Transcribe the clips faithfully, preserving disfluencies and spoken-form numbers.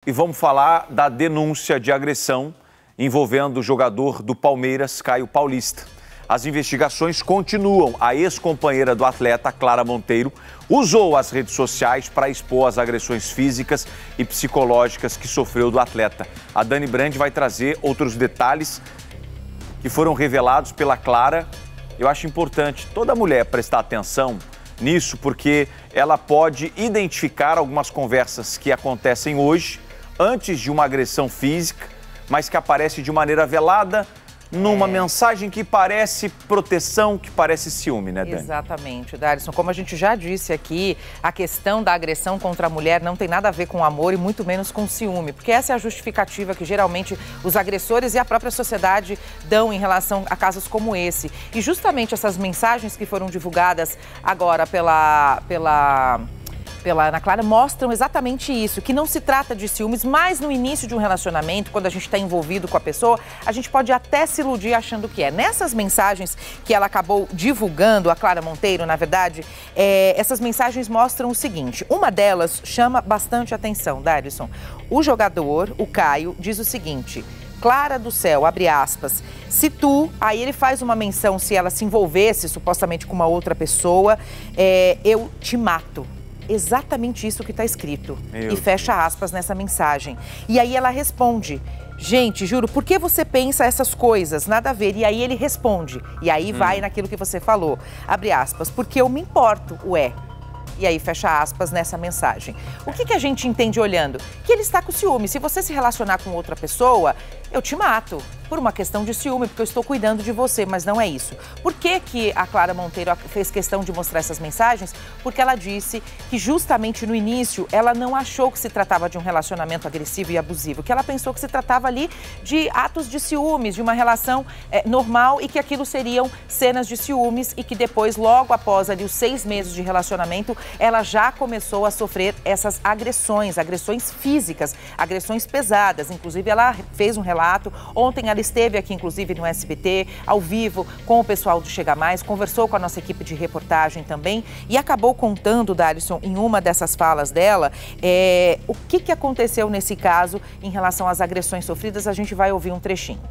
e vamos falar da denúncia de agressão envolvendo o jogador do Palmeiras, Caio Paulista. As investigações continuam. A ex-companheira do atleta, Clara Monteiro, usou as redes sociais para expor as agressões físicas e psicológicas que sofreu do atleta. A Dani Brandi vai trazer outros detalhes que foram revelados pela Clara. Eu acho importante toda mulher prestar atenção nisso, porque ela pode identificar algumas conversas que acontecem hoje, antes de uma agressão física, mas que aparece de maneira velada, numa é. mensagem que parece proteção, que parece ciúme, né, Dani? Exatamente, Darison. Como a gente já disse aqui, a questão da agressão contra a mulher não tem nada a ver com amor e muito menos com ciúme, porque essa é a justificativa que geralmente os agressores e a própria sociedade dão em relação a casos como esse. E justamente essas mensagens que foram divulgadas agora pela... pela... pela Ana Clara, mostram exatamente isso, que não se trata de ciúmes, mas no início de um relacionamento, quando a gente está envolvido com a pessoa, a gente pode até se iludir achando que é. Nessas mensagens que ela acabou divulgando, a Clara Monteiro, na verdade, é, essas mensagens mostram o seguinte, uma delas chama bastante atenção, Darison. O jogador, o Caio, diz o seguinte: Clara do céu, abre aspas, se tu, aí ele faz uma menção, se ela se envolvesse supostamente com uma outra pessoa, é, eu te mato. Exatamente isso que está escrito. Meu. E fecha aspas nessa mensagem. E aí ela responde, gente, juro, por que você pensa essas coisas? Nada a ver. E aí ele responde. E aí hum. vai naquilo que você falou. Abre aspas, porque eu me importo, ué. E aí fecha aspas nessa mensagem. O que, que a gente entende olhando? Que ele está com ciúme. Se você se relacionar com outra pessoa, eu te mato. Por uma questão de ciúme, porque eu estou cuidando de você, mas não é isso. Por que que a Clara Monteiro fez questão de mostrar essas mensagens? Porque ela disse que justamente no início ela não achou que se tratava de um relacionamento agressivo e abusivo, que ela pensou que se tratava ali de atos de ciúmes, de uma relação é, normal e que aquilo seriam cenas de ciúmes e que depois, logo após ali os seis meses de relacionamento, ela já começou a sofrer essas agressões, agressões físicas, agressões pesadas. Inclusive ela fez um relato, ontem ela esteve aqui, inclusive, no S B T, ao vivo, com o pessoal do Chega Mais, conversou com a nossa equipe de reportagem também e acabou contando, Darison, em uma dessas falas dela, é, o que, que aconteceu nesse caso em relação às agressões sofridas. A gente vai ouvir um trechinho.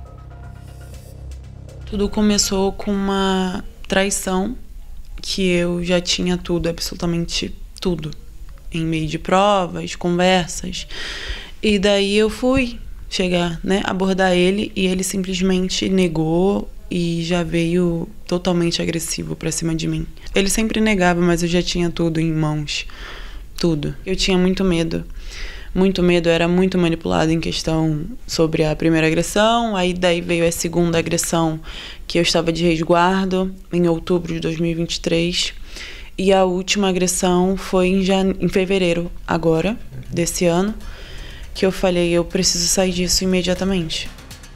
Tudo começou com uma traição, que eu já tinha tudo, absolutamente tudo, em meio de provas, conversas, e daí eu fui chegar, né, abordar ele e ele simplesmente negou e já veio totalmente agressivo pra cima de mim. Ele sempre negava, mas eu já tinha tudo em mãos, tudo. Eu tinha muito medo, muito medo, eu era muito manipulada em questão sobre a primeira agressão, aí daí veio a segunda agressão que eu estava de resguardo em outubro de dois mil e vinte e três e a última agressão foi em, jane... em fevereiro agora, desse ano, que eu falei, eu preciso sair disso imediatamente.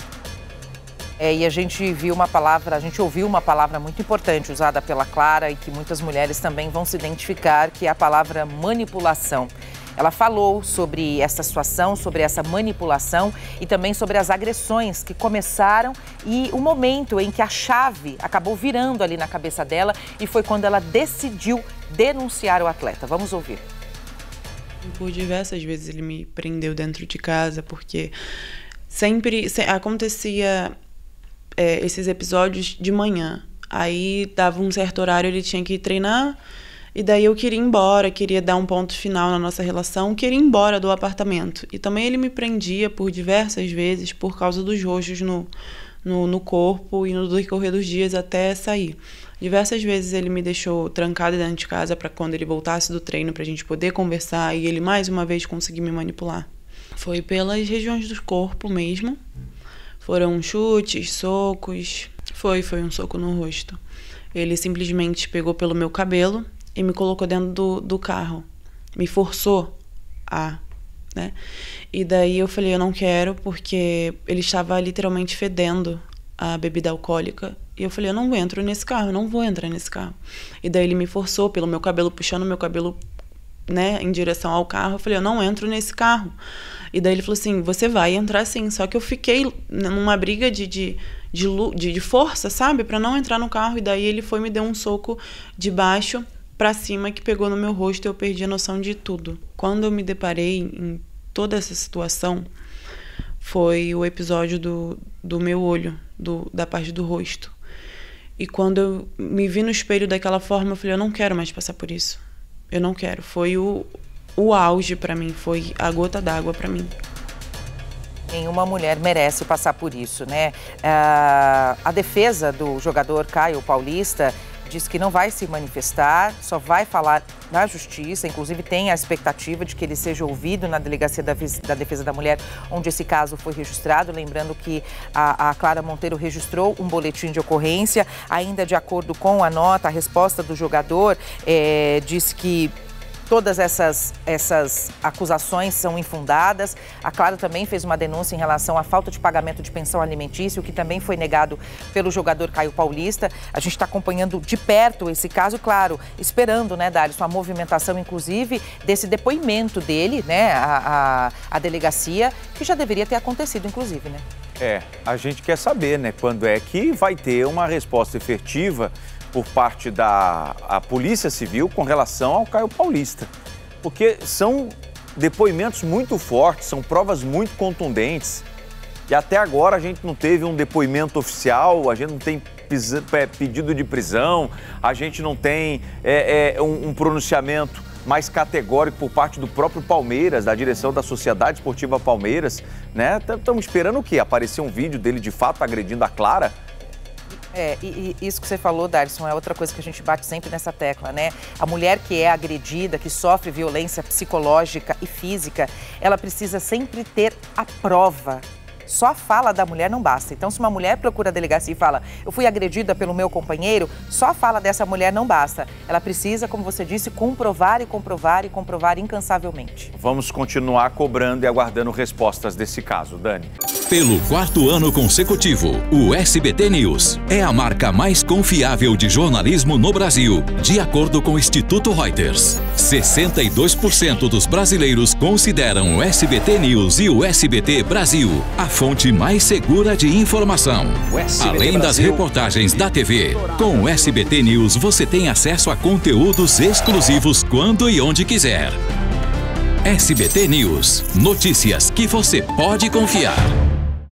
É, e a gente viu uma palavra, a gente ouviu uma palavra muito importante usada pela Clara e que muitas mulheres também vão se identificar, que é a palavra manipulação. Ela falou sobre essa situação, sobre essa manipulação e também sobre as agressões que começaram e o momento em que a chave acabou virando ali na cabeça dela e foi quando ela decidiu denunciar o atleta. Vamos ouvir. Por diversas vezes ele me prendeu dentro de casa, porque sempre se, acontecia é, esses episódios de manhã. Aí dava um certo horário, ele tinha que ir treinar, e daí eu queria ir embora, queria dar um ponto final na nossa relação, queria ir embora do apartamento. E também ele me prendia por diversas vezes por causa dos rojos no, no, no corpo e no decorrer dos dias até sair. Diversas vezes ele me deixou trancada dentro de casa para quando ele voltasse do treino pra gente poder conversar e ele mais uma vez conseguir me manipular. Foi pelas regiões do corpo mesmo. Foram chutes, socos. Foi, foi um soco no rosto. Ele simplesmente pegou pelo meu cabelo e me colocou dentro do, do carro. Me forçou a, né? E daí eu falei, eu não quero, porque ele estava literalmente fedendo a bebida alcoólica. E eu falei, eu não entro nesse carro, eu não vou entrar nesse carro. E daí ele me forçou pelo meu cabelo, puxando meu cabelo, né, em direção ao carro. Eu falei, eu não entro nesse carro. E daí ele falou assim, você vai entrar sim. Só que eu fiquei numa briga de, de, de, de, de força, sabe? Pra não entrar no carro. E daí ele foi e me deu um soco de baixo pra cima que pegou no meu rosto e eu perdi a noção de tudo. Quando eu me deparei em toda essa situação foi o episódio do, do meu olho, do, da parte do rosto. E quando eu me vi no espelho daquela forma, eu falei, eu não quero mais passar por isso. Eu não quero. Foi o, o auge para mim, foi a gota d'água para mim. Nenhuma mulher merece passar por isso, né? Ah, a defesa do jogador Caio Paulista diz que não vai se manifestar, só vai falar na justiça, inclusive tem a expectativa de que ele seja ouvido na Delegacia da, da Defesa da Mulher, onde esse caso foi registrado. Lembrando que a, a Clara Monteiro registrou um boletim de ocorrência, ainda de acordo com a nota, a resposta do jogador é, diz que todas essas, essas acusações são infundadas. A Clara também fez uma denúncia em relação à falta de pagamento de pensão alimentícia, o que também foi negado pelo jogador Caio Paulista. A gente está acompanhando de perto esse caso, claro, esperando, né, Darlison, a movimentação, inclusive, desse depoimento dele, né, a, a, a delegacia, que já deveria ter acontecido, inclusive, né? É, a gente quer saber, né, quando é que vai ter uma resposta efetiva por parte da a Polícia Civil com relação ao Caio Paulista. Porque são depoimentos muito fortes, são provas muito contundentes. E até agora a gente não teve um depoimento oficial, a gente não tem pedido de prisão, a gente não tem é, é, um, um pronunciamento mais categórico por parte do próprio Palmeiras, da direção da Sociedade Esportiva Palmeiras, né? Estamos esperando o quê? Aparecer um vídeo dele de fato agredindo a Clara? É, e, e isso que você falou, Darlison, é outra coisa que a gente bate sempre nessa tecla, né? A mulher que é agredida, que sofre violência psicológica e física, ela precisa sempre ter a prova. Só a fala da mulher não basta. Então, se uma mulher procura a delegacia e fala, eu fui agredida pelo meu companheiro, só a fala dessa mulher não basta. Ela precisa, como você disse, comprovar e comprovar e comprovar incansavelmente. Vamos continuar cobrando e aguardando respostas desse caso, Dani. Pelo quarto ano consecutivo, o S B T News é a marca mais confiável de jornalismo no Brasil, de acordo com o Instituto Reuters. sessenta e dois por cento dos brasileiros consideram o S B T News e o S B T Brasil a fonte mais segura de informação. Além das reportagens da T V, com o S B T News você tem acesso a conteúdos exclusivos quando e onde quiser. S B T News, notícias que você pode confiar.